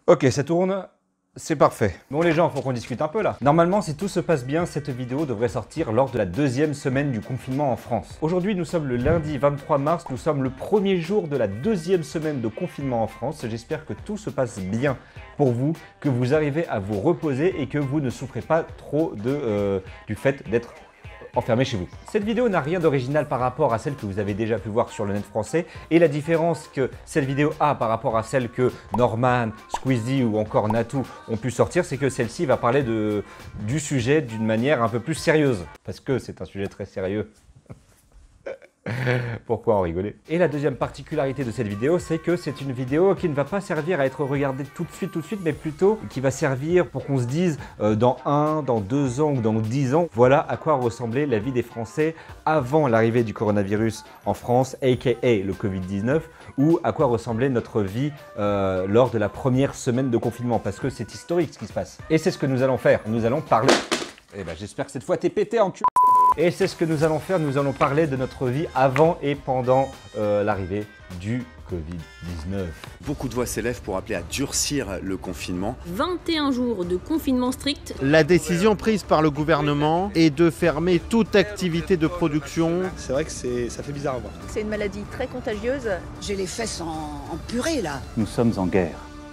Ok, ça tourne. C'est parfait. Bon les gens, faut qu'on discute un peu là. Normalement, si tout se passe bien, cette vidéo devrait sortir lors de la deuxième semaine du confinement en France. Aujourd'hui, nous sommes le lundi 23 mars, nous sommes le premier jour de la deuxième semaine de confinement en France. J'espère que tout se passe bien pour vous, que vous arrivez à vous reposer et que vous ne souffrez pas trop du fait d'être enfermé chez vous. Cette vidéo n'a rien d'original par rapport à celle que vous avez déjà pu voir sur le net français et la différence que cette vidéo a par rapport à celle que Norman, Squeezie ou encore Natou ont pu sortir, c'est que celle-ci va parler du sujet d'une manière un peu plus sérieuse parce que c'est un sujet très sérieux. Pourquoi en rigoler? Et la deuxième particularité de cette vidéo, c'est que c'est une vidéo qui ne va pas servir à être regardée tout de suite, mais plutôt qui va servir pour qu'on se dise dans 1, dans 2 ans ou dans 10 ans, voilà à quoi ressemblait la vie des Français avant l'arrivée du coronavirus en France, aka le Covid-19, ou à quoi ressemblait notre vie lors de la première semaine de confinement, parce que c'est historique ce qui se passe. Et c'est ce que nous allons faire, nous allons parler... Eh ben j'espère que cette fois t'es pété en cul. Et c'est ce que nous allons faire, nous allons parler de notre vie avant et pendant l'arrivée du Covid-19. Beaucoup de voix s'élèvent pour appeler à durcir le confinement. 21 jours de confinement strict. La décision prise par le gouvernement est de fermer toute activité de production. C'est vrai que ça fait bizarre à voir. C'est une maladie très contagieuse. J'ai les fesses en purée là. Nous sommes en guerre.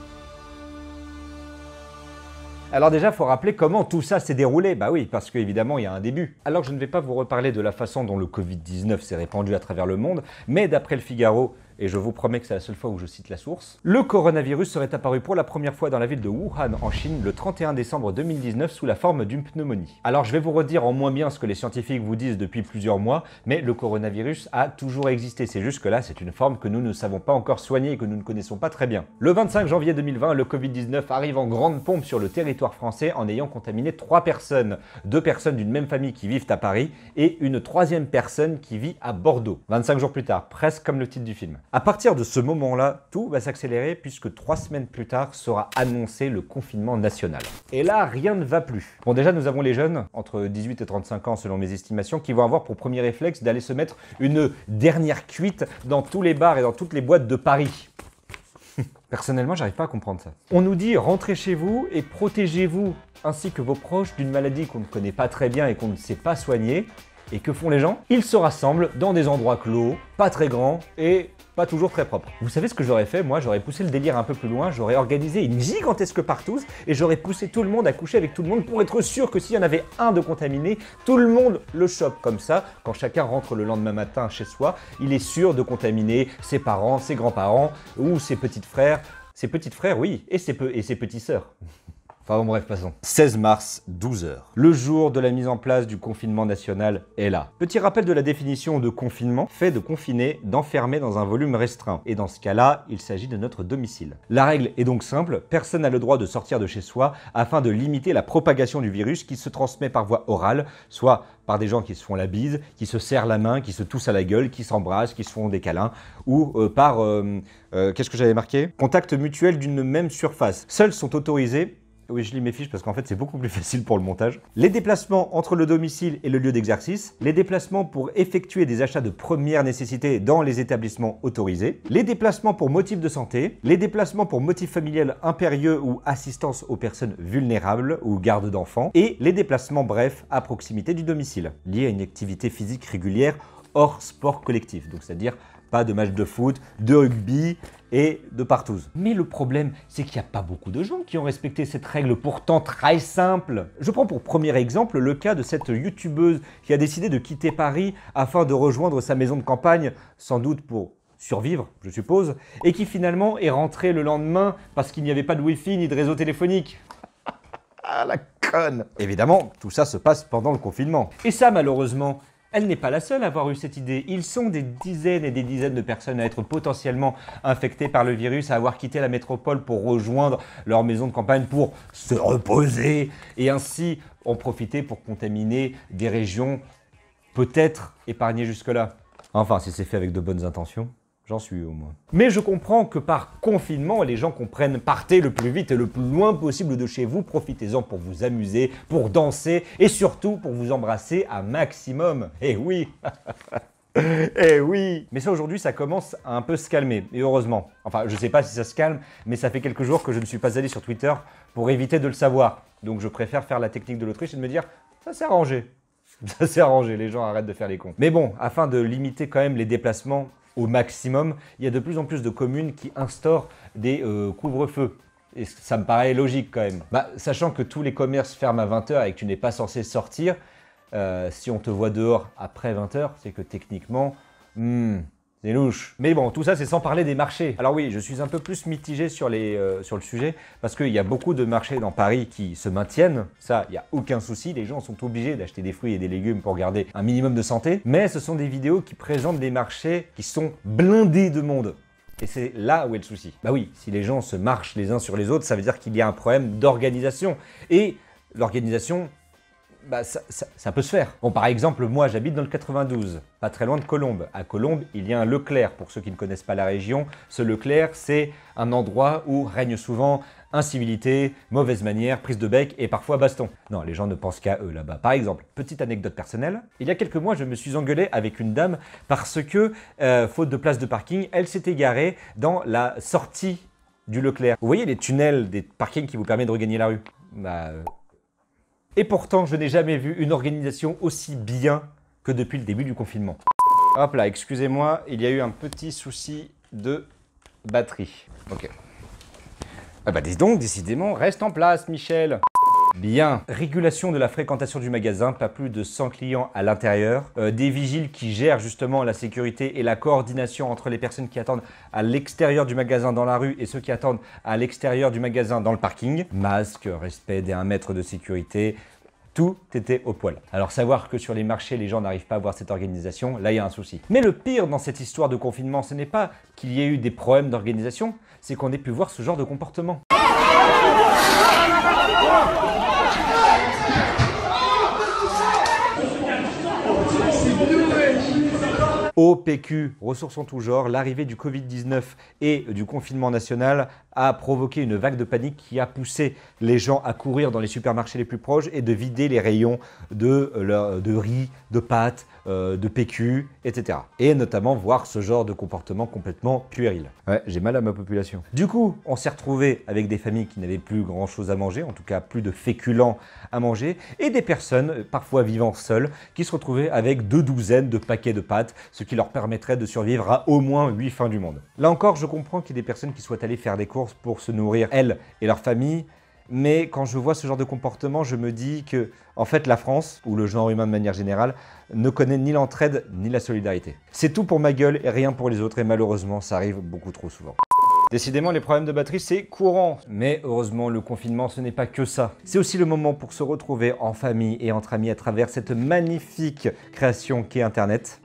Alors déjà, il faut rappeler comment tout ça s'est déroulé. Bah oui, parce qu'évidemment, il y a un début. Alors je ne vais pas vous reparler de la façon dont le Covid-19 s'est répandu à travers le monde, mais d'après le Figaro, et je vous promets que c'est la seule fois où je cite la source, le coronavirus serait apparu pour la première fois dans la ville de Wuhan en Chine le 31 décembre 2019 sous la forme d'une pneumonie. Alors je vais vous redire en moins bien ce que les scientifiques vous disent depuis plusieurs mois, mais le coronavirus a toujours existé. C'est juste que là, c'est une forme que nous ne savons pas encore soigner et que nous ne connaissons pas très bien. Le 25 janvier 2020, le Covid-19 arrive en grande pompe sur le territoire français en ayant contaminé 3 personnes. 2 personnes d'une même famille qui vivent à Paris et une 3e personne qui vit à Bordeaux. 25 jours plus tard, presque comme le titre du film. À partir de ce moment-là, tout va s'accélérer puisque 3 semaines plus tard sera annoncé le confinement national. Et là, rien ne va plus. Bon, déjà, nous avons les jeunes, entre 18 et 35 ans selon mes estimations, qui vont avoir pour premier réflexe d'aller se mettre une dernière cuite dans tous les bars et dans toutes les boîtes de Paris. Personnellement, j'arrive pas à comprendre ça. On nous dit rentrez chez vous et protégez-vous ainsi que vos proches d'une maladie qu'on ne connaît pas très bien et qu'on ne sait pas soigner. Et que font les gens? Ils se rassemblent dans des endroits clos, pas très grands et pas toujours très propres. Vous savez ce que j'aurais fait? Moi, j'aurais poussé le délire un peu plus loin, j'aurais organisé une gigantesque partouze et j'aurais poussé tout le monde à coucher avec tout le monde pour être sûr que s'il y en avait un de contaminé, tout le monde le chope. Comme ça, quand chacun rentre le lendemain matin chez soi, il est sûr de contaminer ses parents, ses grands-parents ou ses petits frères. Ses petits frères, oui, et ses petites sœurs. Enfin bon, bref, passons. 16 mars, 12h. Le jour de la mise en place du confinement national est là. Petit rappel de la définition de confinement, fait de confiner, d'enfermer dans un volume restreint. Et dans ce cas-là, il s'agit de notre domicile. La règle est donc simple, personne n'a le droit de sortir de chez soi afin de limiter la propagation du virus qui se transmet par voie orale, soit par des gens qui se font la bise, qui se serrent la main, qui se toussent à la gueule, qui s'embrassent, qui se font des câlins, ou par, qu'est-ce que j'avais marqué? Contact mutuel d'une même surface. Seuls sont autorisés. Oui, je lis mes fiches parce qu'en fait, c'est beaucoup plus facile pour le montage. Les déplacements entre le domicile et le lieu d'exercice, les déplacements pour effectuer des achats de première nécessité dans les établissements autorisés, les déplacements pour motif de santé, les déplacements pour motif familial impérieux ou assistance aux personnes vulnérables ou garde d'enfants, et les déplacements, bref, à proximité du domicile, liés à une activité physique régulière hors sport collectif, donc c'est-à-dire pas de match de foot, de rugby et de partouze. Mais le problème, c'est qu'il n'y a pas beaucoup de gens qui ont respecté cette règle pourtant très simple. Je prends pour premier exemple le cas de cette youtubeuse qui a décidé de quitter Paris afin de rejoindre sa maison de campagne, sans doute pour survivre, je suppose, et qui finalement est rentrée le lendemain parce qu'il n'y avait pas de wifi ni de réseau téléphonique. Ah la conne! Évidemment, tout ça se passe pendant le confinement. Et ça, malheureusement, elle n'est pas la seule à avoir eu cette idée. Ils sont des dizaines et des dizaines de personnes à être potentiellement infectées par le virus, à avoir quitté la métropole pour rejoindre leur maison de campagne pour se reposer et ainsi en profiter pour contaminer des régions peut-être épargnées jusque-là. Enfin, si c'est fait avec de bonnes intentions. J'en suis au moins. Mais je comprends que par confinement, les gens comprennent partez le plus vite et le plus loin possible de chez vous. Profitez-en pour vous amuser, pour danser et surtout pour vous embrasser un maximum. Et oui. Eh oui! Mais ça, aujourd'hui, ça commence à un peu se calmer, et heureusement. Enfin, je sais pas si ça se calme, mais ça fait quelques jours que je ne suis pas allé sur Twitter pour éviter de le savoir. Donc je préfère faire la technique de l'Autriche et de me dire, ça s'est arrangé. Ça s'est arrangé, les gens arrêtent de faire les cons. Mais bon, afin de limiter quand même les déplacements au maximum, il y a de plus en plus de communes qui instaurent des couvre-feux. Et ça me paraît logique quand même. Bah, sachant que tous les commerces ferment à 20 h et que tu n'es pas censé sortir, si on te voit dehors après 20 h, c'est que techniquement, c'est louche. Mais bon, tout ça, c'est sans parler des marchés. Alors oui, je suis un peu plus mitigé sur le sujet, parce qu'il y a beaucoup de marchés dans Paris qui se maintiennent. Ça, il n'y a aucun souci. Les gens sont obligés d'acheter des fruits et des légumes pour garder un minimum de santé. Mais ce sont des vidéos qui présentent des marchés qui sont blindés de monde. Et c'est là où est le souci. Bah oui, si les gens se marchent les uns sur les autres, ça veut dire qu'il y a un problème d'organisation. Et l'organisation, bah, ça peut se faire. Bon, par exemple, moi, j'habite dans le 92, pas très loin de Colombes. À Colombes, il y a un Leclerc. Pour ceux qui ne connaissent pas la région, ce Leclerc, c'est un endroit où règne souvent incivilité, mauvaise manière, prise de bec et parfois baston. Non, les gens ne pensent qu'à eux là-bas. Par exemple, petite anecdote personnelle, il y a quelques mois, je me suis engueulé avec une dame parce que, faute de place de parking, elle s'était garée dans la sortie du Leclerc. Vous voyez les tunnels des parkings qui vous permettent de regagner la rue? Et pourtant, je n'ai jamais vu une organisation aussi bien que depuis le début du confinement. Hop là, excusez-moi, il y a eu un petit souci de batterie. Ok. Ah bah dis donc, décidément, reste en place, Michel. Bien. Régulation de la fréquentation du magasin, pas plus de 100 clients à l'intérieur. Des vigiles qui gèrent justement la sécurité et la coordination entre les personnes qui attendent à l'extérieur du magasin dans la rue et ceux qui attendent à l'extérieur du magasin dans le parking. Masque, respect des 1 mètre de sécurité. Tout était au poil. Alors savoir que sur les marchés, les gens n'arrivent pas à voir cette organisation, là il y a un souci. Mais le pire dans cette histoire de confinement, ce n'est pas qu'il y ait eu des problèmes d'organisation, c'est qu'on ait pu voir ce genre de comportement. Au PQ, ressources en tout genre, l'arrivée du Covid-19 et du confinement national a provoqué une vague de panique qui a poussé les gens à courir dans les supermarchés les plus proches et de vider les rayons de riz, de pâtes, de PQ, etc. Et notamment voir ce genre de comportement complètement puéril. Ouais, j'ai mal à ma population. Du coup, on s'est retrouvé avec des familles qui n'avaient plus grand chose à manger, en tout cas plus de féculents à manger, et des personnes, parfois vivant seules, qui se retrouvaient avec 2 douzaines de paquets de pâtes, ce qui leur permettrait de survivre à au moins 8 fins du monde. Là encore, je comprends qu'il y ait des personnes qui souhaitent aller faire des courses pour se nourrir, elles et leur famille, mais quand je vois ce genre de comportement, je me dis que, en fait, la France, ou le genre humain de manière générale, ne connaît ni l'entraide ni la solidarité. C'est tout pour ma gueule et rien pour les autres, et malheureusement, ça arrive beaucoup trop souvent. Décidément, les problèmes de batterie, c'est courant. Mais heureusement, le confinement, ce n'est pas que ça. C'est aussi le moment pour se retrouver en famille et entre amis à travers cette magnifique création qu'est Internet.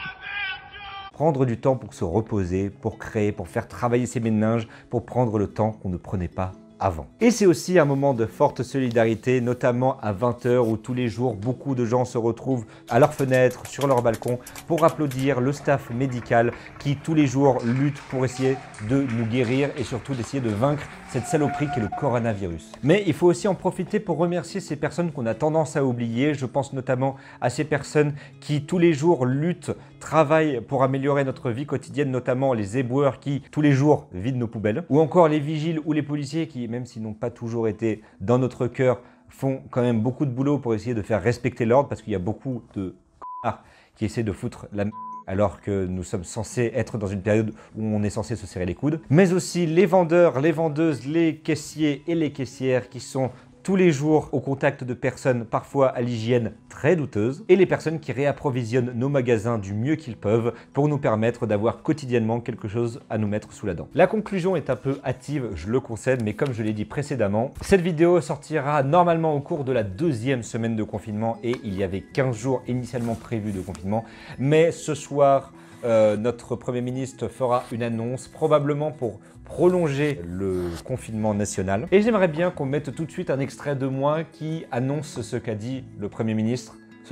Prendre du temps pour se reposer, pour créer, pour faire travailler ses méninges, pour prendre le temps qu'on ne prenait pas avant. Et c'est aussi un moment de forte solidarité, notamment à 20 h où tous les jours, beaucoup de gens se retrouvent à leurs fenêtres, sur leur balcon, pour applaudir le staff médical qui tous les jours lutte pour essayer de nous guérir et surtout d'essayer de vaincre cette saloperie qu'est le coronavirus. Mais il faut aussi en profiter pour remercier ces personnes qu'on a tendance à oublier. Je pense notamment à ces personnes qui tous les jours luttent, travaillent pour améliorer notre vie quotidienne, notamment les éboueurs qui tous les jours vident nos poubelles, ou encore les vigiles ou les policiers qui, même s'ils n'ont pas toujours été dans notre cœur, font quand même beaucoup de boulot pour essayer de faire respecter l'ordre, parce qu'il y a beaucoup de connards qui essaient de foutre la merde alors que nous sommes censés être dans une période où on est censé se serrer les coudes. Mais aussi les vendeurs, les vendeuses, les caissiers et les caissières qui sont tous les jours au contact de personnes parfois à l'hygiène très douteuse, et les personnes qui réapprovisionnent nos magasins du mieux qu'ils peuvent pour nous permettre d'avoir quotidiennement quelque chose à nous mettre sous la dent. La conclusion est un peu hâtive, je le concède, mais comme je l'ai dit précédemment, cette vidéo sortira normalement au cours de la 2e semaine de confinement, et il y avait 15 jours initialement prévus de confinement, mais ce soir, notre Premier ministre fera une annonce, probablement pour prolonger le confinement national. Et j'aimerais bien qu'on mette tout de suite un extrait de moi qui annonce ce qu'a dit le Premier ministre ce soir.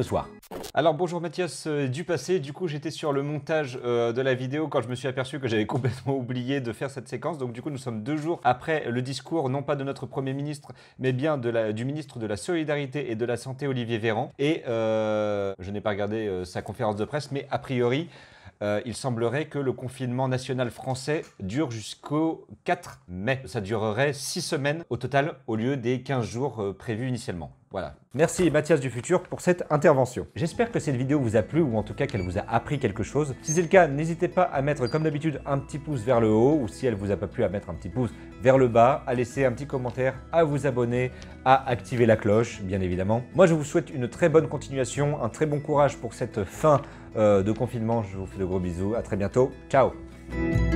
Alors bonjour Mathias du passé, du coup j'étais sur le montage de la vidéo quand je me suis aperçu que j'avais complètement oublié de faire cette séquence. Donc du coup nous sommes 2 jours après le discours, non pas de notre Premier ministre, mais bien du ministre de la Solidarité et de la Santé Olivier Véran. Et je n'ai pas regardé sa conférence de presse, mais a priori il semblerait que le confinement national français dure jusqu'au 4 mai. Ça durerait 6 semaines au total au lieu des 15 jours prévus initialement. Voilà. Merci Mathias du futur pour cette intervention. J'espère que cette vidéo vous a plu ou en tout cas qu'elle vous a appris quelque chose. Si c'est le cas, n'hésitez pas à mettre comme d'habitude un petit pouce vers le haut ou si elle vous a pas plu à mettre un petit pouce vers le bas, à laisser un petit commentaire, à vous abonner, à activer la cloche bien évidemment. Moi je vous souhaite une très bonne continuation, un très bon courage pour cette fin de confinement. Je vous fais de gros bisous, à très bientôt, ciao.